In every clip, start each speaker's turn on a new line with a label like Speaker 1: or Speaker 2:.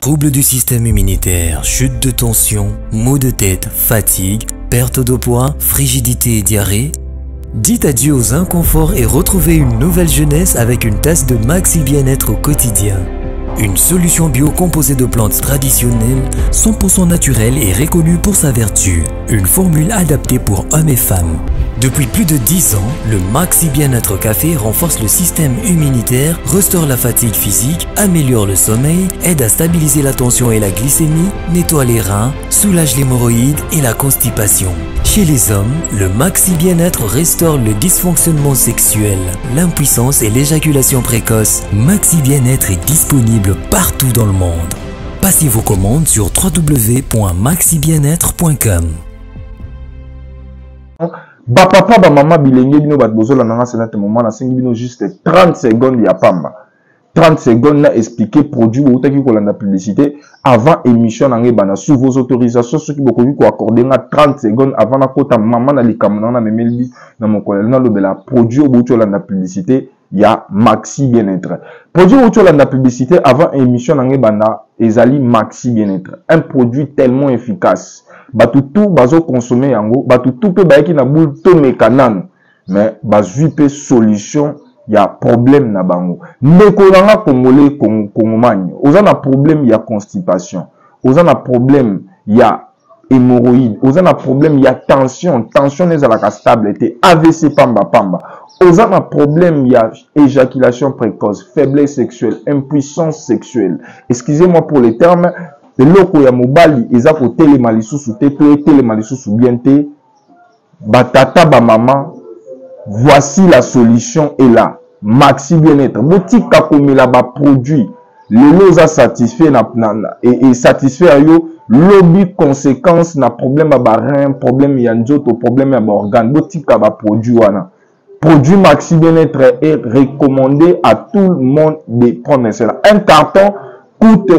Speaker 1: Troubles du système immunitaire, chute de tension, maux de tête, fatigue, perte de poids, frigidité et diarrhée. Dites adieu aux inconforts et retrouvez une nouvelle jeunesse avec une tasse de Maxi Bien-être au quotidien. Une solution bio composée de plantes traditionnelles, 100% naturelle et reconnue pour sa vertu. Une formule adaptée pour hommes et femmes. Depuis plus de 10 ans, le Maxi Bien-être Café renforce le système immunitaire, restaure la fatigue physique, améliore le sommeil, aide à stabiliser la tension et la glycémie, nettoie les reins, soulage l'hémorroïde et la constipation. Chez les hommes, le Maxi Bien-être restaure le dysfonctionnement sexuel, l'impuissance et l'éjaculation précoce. Maxi Bien-être est disponible partout dans le monde. Passez vos commandes sur www.maxibienêtre.com.
Speaker 2: Ba papa ba mama bilenge bino bat bozola nanga senate moment na sengi bino juste 30 secondes ya pamba. 30 secondes na expliquer produit ou taki ko landa publicité avant émission na ngebana sous vos autorisations ceux qui bokoki ko accorder nga 30 secondes avant na kota mama na likamna na memeli na mokolela na lobela produit ou boto landa publicité ya Maxi Bien-être. Produit ou boto landa publicité avant émission na ngebana ezali Maxi Bien-être. Un produit tellement efficace. Batutu bazo consommer yango batutu pe bayaki na boule to mekanan mais bazui pe solution ya problème na bango ndeko nanga congolais kongomani oza na problème ya constipation oza na problème ya hémorroïde oza na problème ya tension ezalaka stable te AVC pamba oza na problème ya éjaculation précoce faiblesse sexuelle impuissance sexuelle excusez-moi pour les termes. Le loko ya mobali eza ko telema lisusu te to telema lisusu bien te batata ba maman voici la solution est là Maxi Bien-être botika komela ba produit lelo za satisfait et satisfaire yo lobby conséquence na problème ba rein problème ya nzoto problème ya ba organe botika ba produit wana produit Maxi Bien-être est recommandé à tout le monde de prendre cela un carton coûte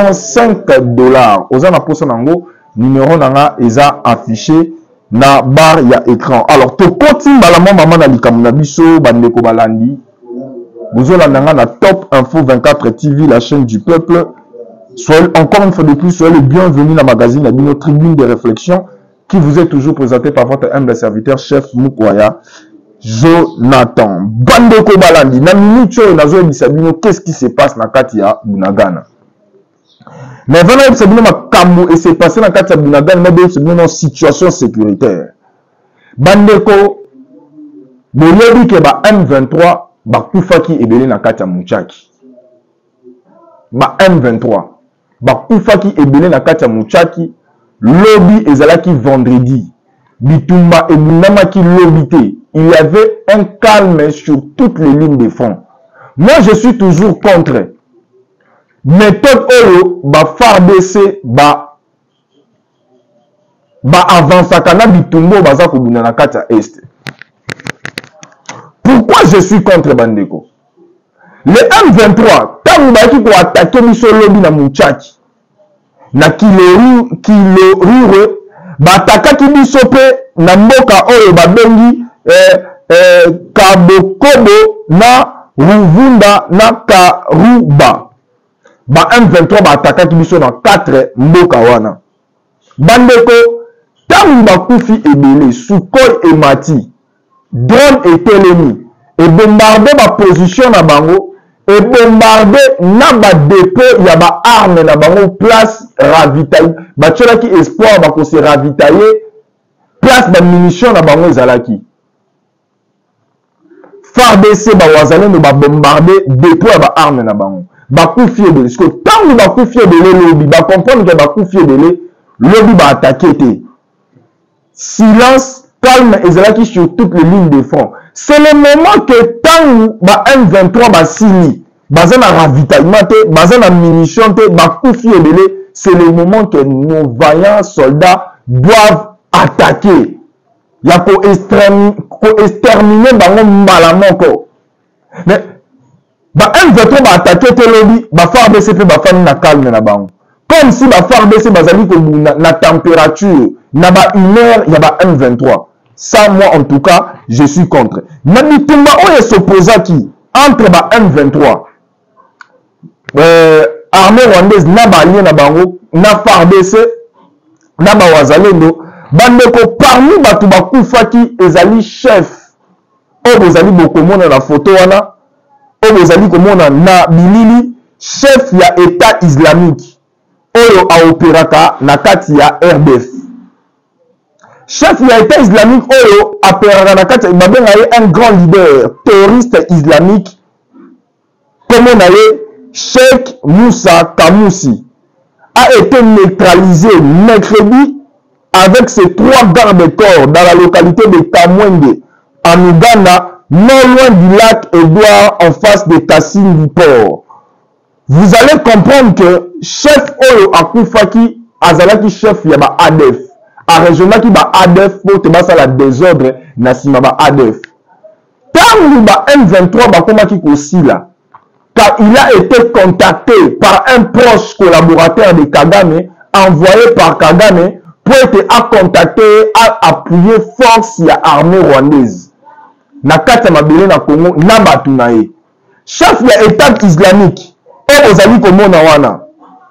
Speaker 2: $35. Oza na posa nango numéro nanga eza affiché na barre ya écran. Alors to koti mbala mama na likamu na biso bandeko balandi. Bozola nanga na Top Info 24 TV la chaîne du peuple. Soyez encore une fois de plus soyez le bienvenu dans le magazine la Bino Tribune de réflexion qui vous est toujours présenté par votre humble serviteur chef Mukwaya Jonathan. Bandeko balandi na minute nazo bisabino qu'est-ce qui se passe na kati ya Bunagana. Mais vraiment bisabino makambo et c'est passé na kati ya Bunagana mais bisabino dans situation sécuritaire. Bandeko boyebi ke ba M23 ba kufaki ebele na kati ya Muchaki. Ba M23 ba kufaki ebele na kati ya Muchaki lobby ezalaki vendredi. Bitumba ebundamaki lobby te. Il y avait un calme sur toutes les lignes de front. Moi, je suis toujours contre. Méthode Oyo, FARDC, avansakana bitumbo baza kobuna na kati ya Est. Pourquoi je suis contre Bandeko? Le M23, tant baki ko attaquer miso lobby na Muchaki. Na Kilorure, attaquer miso pe na mboka Oyo babengi Kabokobo na Ruvunda na Karuba. Ba M23 ba attaquer biso na 4 mboka wana. Bandeko tamu bakufi ebele Sukhoi et Mati. Drone et Telemi et bombarder ba position na bango et bombarder na ba dépôt ya ba arme na bango place ravitailler. Ba tchelaki espoir ba ko se ravitailler place ba munition na bango ezalaki. FARDC ba wazalendo ba bombarder dépôt ba arme na bango. Ba kufie de parce que tant ba kufie de lobby ba comprendre que ba kufie de lobby ba attaquer te. Silence calme ezalaki sur toutes les lignes de front. C'est le moment que tant ba M23 ba sini bazana ravitaillement te, bazana munition te, ba kufie de c'est le moment que nos vaillants soldats doivent attaquer. Il y a pour exterminer bango mbala moko. Mais ba M23 ba attaquer te lobby ba FARDC pe ba fami na calme na bango. Comme si ba FARDC bazali ko na température na ba humeur ya ba M23. Ça moi en tout cas je suis contre. Na bitumba oyo s'opposa qui entre ba M23 armée rwandaise na balien na bango na FARDC na bawazalendo bandeko parmi bato bakufaki ezali chef oyo bozali bokomona na photo wana oyo bozali komona na bilili chef ya état islamique oyo aopéraka na kati ya RDF. Chef ya état islamique oyo apéraka na kati babenga ye un grand leader terroriste islamique comme on a Cheikh Moussa Kamoussi a été neutralisé mercredi avec ses 3 gardes-corps dans la localité de Kamwenge en Ouganda, non loin du lac Edouard en face de Kassine du port. Vous allez comprendre que chef Oyo Akufaki azalaki chef ya ba ADF. A régionaki ba ADF pour te basa la désordre na sima ba ADF. Tant ba M23 ba komaki kosila. Car il a été contacté par un proche collaborateur de Kagame, envoyé par Kagame, pour être contacté à appuyer force ya armée rwandaise. Na kati mabele na Congo, na batu na ye. Chef ya état islamique, et ozali komona wana.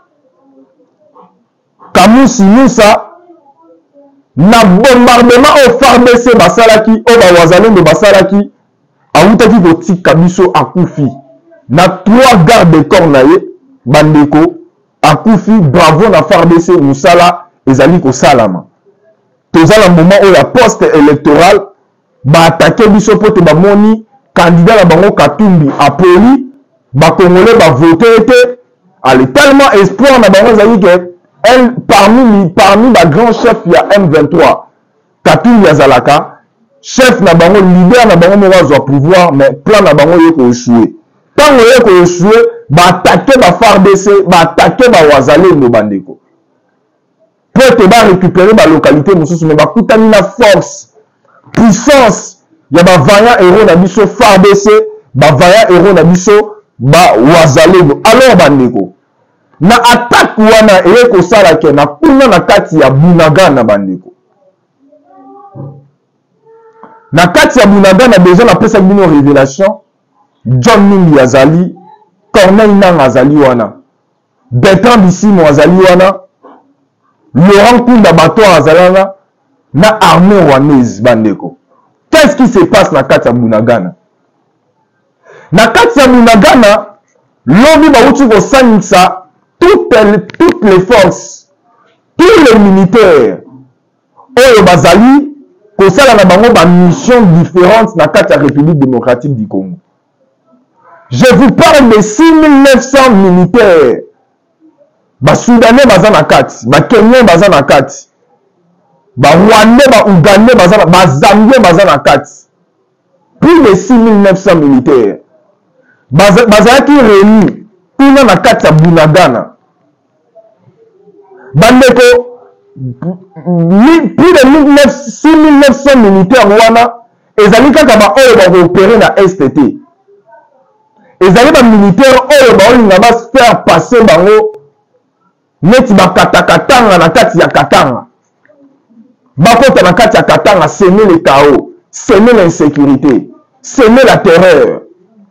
Speaker 2: Kamoussi Moussa, na bombardement au FARDC basalaki, au bawazalendo basalaki, autaki kotika biso akufi. Na 3 gardes-corps na ye bandeko akufi bravo na FARDC musala ezali ko salama tozala moment où la poste électorale ba attaquer biso pote ba moni candidat na bango Katumbi apoli ba congolais ba voter été allez tellement espoir na bango ezali que elle parmi ba grand chef ya M23 Katumbi azalaka chef na bango leader na bango mo bazwa pouvoir mais plan na bango yeko échouer. Tant que vous jouez, attaquer la FARDC, attaquer la wazalendo bandeko. Pour récupérer la localité, mais la force, puissance, il y a des vaillants héros dans biso FARDC, des vaillants héros dans biso wazalendo. Alors bandeko, na attaque wana eko sala ke na kuna na kati ya Bunagana bandeko. Na kati ya Bunagana déjà na pesa bino révélation. John Mimbi azali, Corneille Nang azali wana, Bertrand Bissimo azali wana, Laurent Kunda Bato azalana, na armée rwandaise bandeko. Qu'est-ce qui se passe na kati ya Bunagana? Na kati ya Bunagana, lobi bauti ko sanisa toutes les forces, tous les militaires, oyo bazali, ko sala na bango ba mission différentes na kati ya République démocratique du Congo. Je vous parle de 6900 militaires. Ba Soudanais baza na kati, ba Kenyans baza na kati, ba Rwandais, ba Ougandais baza na, ba Zambiens baza na kati. Plus de 6900 militaires. Bazalaki réunis kuna na kati ya Bunagana. Bandeko plus de 6900 militaires wana ezali kaka ba oyo ba opérer na STT. Ezali ba militaire oyo baolinga ba faire passer bango neti bakatakatanga na kati ya Katanga. Bakota na kati ya Katanga, semer le chaos, semer l'insécurité, semer la terreur.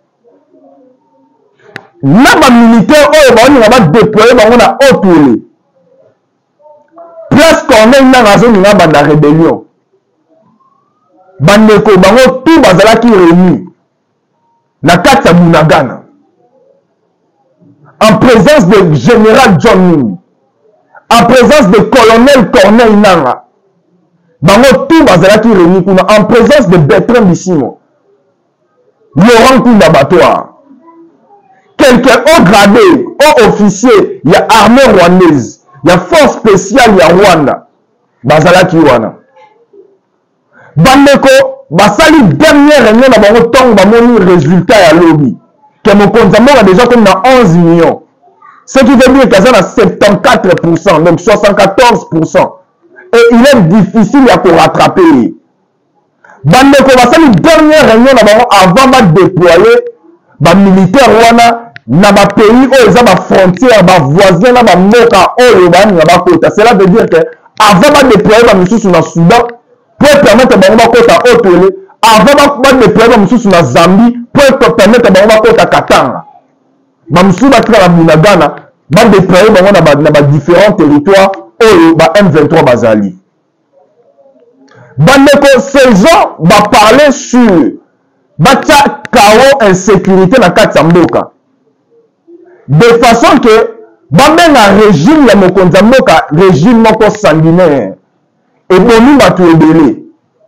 Speaker 2: Na ba militaire oyo baolinga ba déployer bango na Otole. Place Corneille Nang azolinga banda rébellion. Bandeko bango tout bazalaki réunis na kati ya Bunagana en présence de général John Mimbi, en présence de colonel Corneille Nanga, bango tout bazalaki réunis kuna en présence de Bertrand Bissimo, Laurent Kunda Batoa, quelqu'un haut gradé, haut officier, il y a armée rwandaise, il y a force spéciale, il y a Rwanda, bazalaki wana. Bandeko basali dernière réunion na bango tong bamoni résultat ya lobby que mon compte a déjà comme dans 11 millions, ce qui veut dire qu'il y a 74%, donc 74%, et il est difficile à rattraper. Bandeko basali dernière réunion na bango avant de déployer ba militaire wana na ba pays oyo eza ba frontière ba voisin na ba mboka oyo ba na ba kota. Cela veut dire que avant de déployer ba misusu na Soudan pour permettre bango bakota Otole, avant ba déployer ba misusu na Zambie pour permettre bango bakota Katanga. Ba misusu batika na Bunagana va déployer dans différents territoires où M23 bazali. Ces gens vont parler sur batia chaos insécurité dans quatre mboka. De façon que même un régime ya mokonza mboka régime moko sanguinaire et boni batu ebele.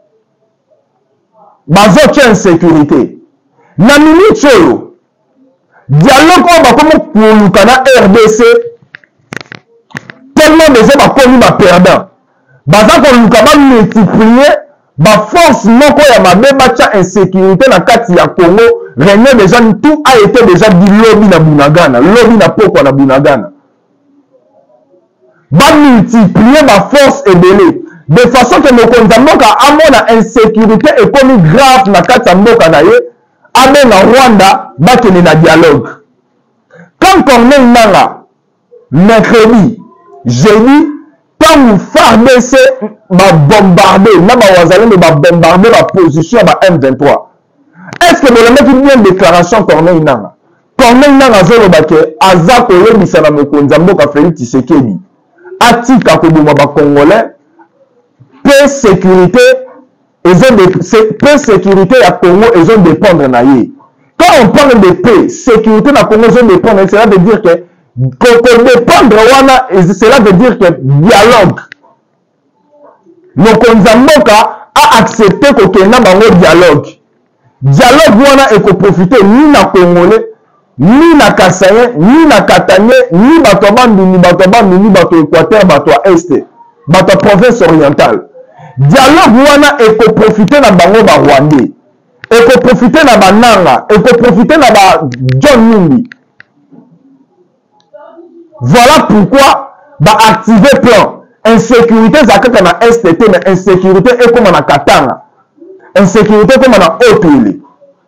Speaker 2: Bazotia insécurité. Na minute oyo dialogue oyo bakomi koluka na RDC tellement déjà bakomi baperdant baza koluka bamultiplier baforce moko ya mabe batia insécurité na kati ya Congo. Réunion déjà tout a été déjà dit lobby na Bunagana, lobby na pokwa na Bunagana. Bamultiplier baforce ebele de façon que mokonza mboka amona insécurité ekomi grave na kati ya mboka na ye abe na Rwanda bakene na dialogue. Quand Corneille Nangaa mercredi jeudi tant FARDC va bombarder na bawazalendo ba bombarder la position ba M23. Est-ce que le mec qui vient de déclaration Corneille Nangaa zoloba ke aza koyebisa na mokonza mboka Félix Tshisekedi atika koboma ba congolais paix sécurité à Congo ils ont dépendre na ye. Quand on parle de paix sécurité na Congo ils ont dépendre, cela veut dire que dépendre wana, cela veut dire que dialogue. Mokonza mboka a accepté kokenda bango dialogue. Dialogue wana eko profiter ni na Congolais, ni na Kasayen, ni na Katangais, ni bato Banduni, bato Équateur, bato Est, bato province orientale. Dialogue wana eko profiter na bango ba Rwandais, eko profiter na Bananga, eko profiter na ba John Numbi. Voilà pourquoi ba activer plan. Insécurité zakaka na STT, mais insécurité est comme na Katanga. Insécurité comme na Haut-Uele.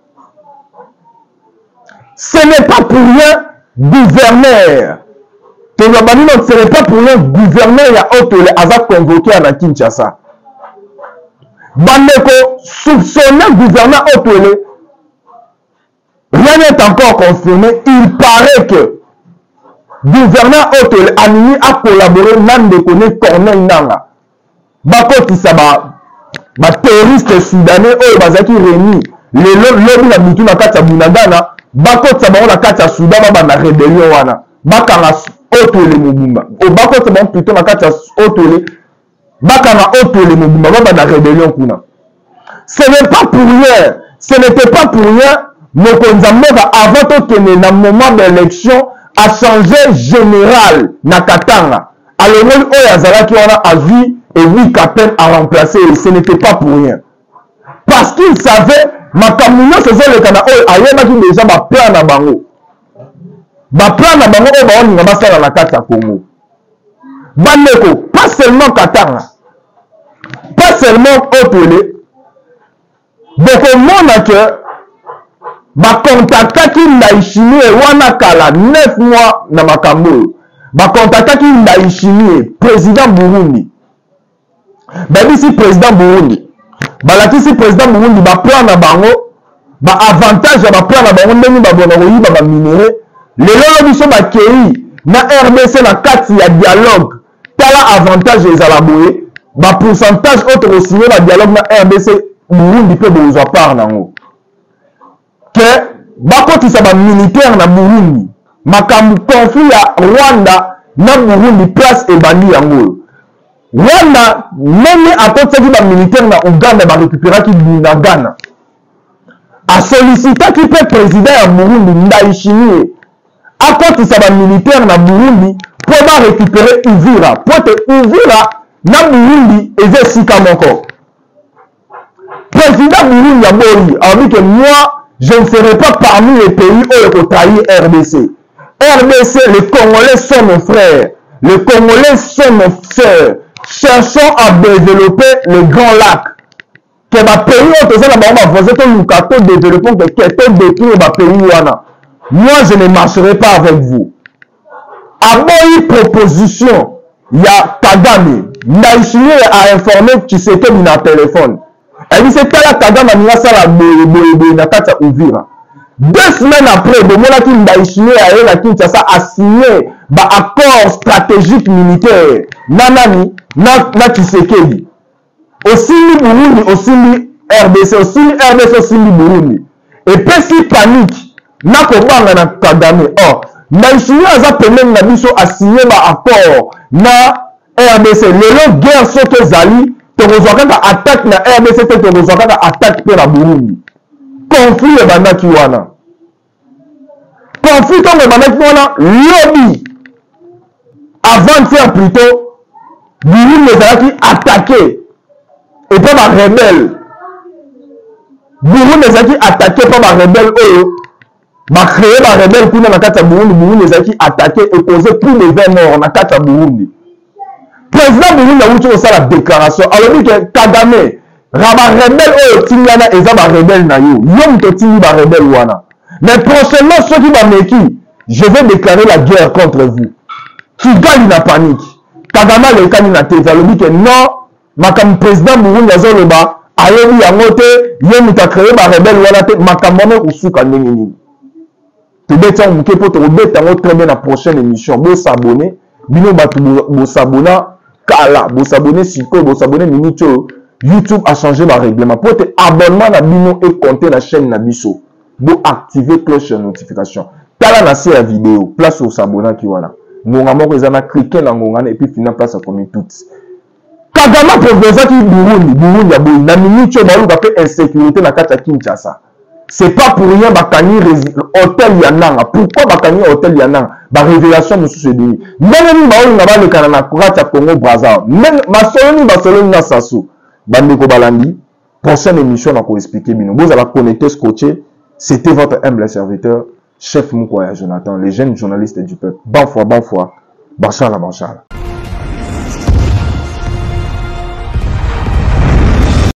Speaker 2: Ce n'est pas pour rien gouverneur. Ce n'est pas pour rien gouverneur ya Haut-Uele a convoqué à Kinshasa. Bandeko soupçonné gouverneur Haut-Uele, rien n'est encore confirmé. Il paraît que gouverneur Haut-Uele Anini a collaboré Nandeko ne Corneille Nangaa. Bakotisa ba terroriste soudanais oyo bazaki réuni le lobby na bitu na kati ya Bunagana bakotisa bango na kati ya Soudan ba na rébellion wana bakanga Haut-Uele mobimba o bakotisa bango plutôt na kati ya Haut-Uele bakanga Haut-Uele mobimba ba na rébellion kuna. Ce n'est pas pour rien, ce n'était pas pour rien mokonza mboka avant tokende na moment d'élection a changé général na Katanga. Alors oyo azalaki wana avi et oui Capel a remplacé et ce n'était pas pour rien. Parce qu'il savait makamuna c'est le kana oyo ayebaki déjà ba plan na bango. Ba plan na bango oyo baoninga basala na kati ya Congo. Bandeko, pas seulement Katanga, pas seulement Haut-Uele, donc mona que bakontaktaki Ndayishimiye wana kala 9 mois na makambo. Bakontaktaki Ndayishimiye président Burundi. Babisi président Burundi. Balakisi président Burundi ba plan na bango, ba avantage ya ba plan na bango ndenge ba bona koyiba ba minéraux. Lelo biso ba kei na RDC na kati ya dialogue. Tala avantage ezala boye, ba pourcentage autre signé ba dialogue na RDC Burundi pe bozwa part nango. Que bakotisa ba militaire na Burundi makambo conflit ya Rwanda na Burundi place ebandi yango. Rwanda même akotisaki ba militaire na Uganda ba récupéraki Bunagana. A sollicitaki pe président ya Burundi Ndayishimiye akotisa ba militaire na Burundi pour ba récupérer Uvira. Pour te Uvira na Burundi eze sika moko. Président Burundi ya boyi a dit que moi je ne serai pas parmi les pays où il trahir RDC. RDC, les Congolais sont nos frères. Les Congolais sont nos sœurs. Cherchons à développer le Grand Lac. Que ma pays où tu as développé que détruire ma pays. Moi, je ne marcherai pas avec vous. À mon proposition, il y a Kagame. Ndayishimiye a informé Tshisekedi na téléphone. Elle dit c'est la Kagame a sala boye na kati Uvira. 2 semaines après, Ndayishimiye a Kinshasa a signé ba accord stratégique militaire nanani na Tshisekedi aussi Burundi aussi RDC aussi RDC aussi Burundi et puis si panique na ko banga na Kagame na ishiyo aza pemeni na biso a signé ba accord na RDC lelo guerre soto zali tokozwa kaka attaque na RDC te tokozwa kaka attaque pe na Burundi conflit e bandaki wana conflit comme bandaki wana lobby avant-hier plutôt Burundi ezalaki attaqué et pas ba rebelle Burundi ezalaki attaqué par ba rebelle oyo ba créé ba rebelle kuna na kati ya Burundi ezalaki attaqué et causé plus de 20 morts na kati ya Burundi. Président Burundi a eu ça la déclaration alors dit que Kagame raba rebelle oyo tingana eza ba rebelle na yo yo mto tingi ba rebelle wana mais prochainement ceux qui va meki je vais déclarer la guerre contre vous qui gagne la panique Kagame le kani na tete alors dit que non makam président Burundi azoloba ayebi yango te yo mto créé ba rebelle wana te makambo usuka ndenge nini tobeta muke po tobeta ngo très bien la prochaine émission bo s'abonner bino batu bo s'abonner kala bo s'abonner siko bo s'abonner minute YouTube a changé le règlement pour te abonnement na bino et compter la chaîne na biso bo activer cloche de notification tala na la vidéo place au s'abonner ki wana ngonga moko ezana cliquer na ngonga et puis finir place à comme toutes Kagame proposé ki Burundi ya boy na minute ba luka pe insécurité na kati ya Kinshasa. C'est pas pour rien bakani hôtel yananga. Pourquoi bakani hôtel yananga? Ba révélation monsieur Sedini. Même ba on ngaba le kana kurata Congo Brazza. Même Barcelone na Sassou. Bandeko balandi. Prochaine émission na ko expliquer bino. Vous allez connecter scotché. C'était votre humble serviteur chef Mukwaya Jonathan, les jeunes journalistes du peuple. Bonne foi. Bachala.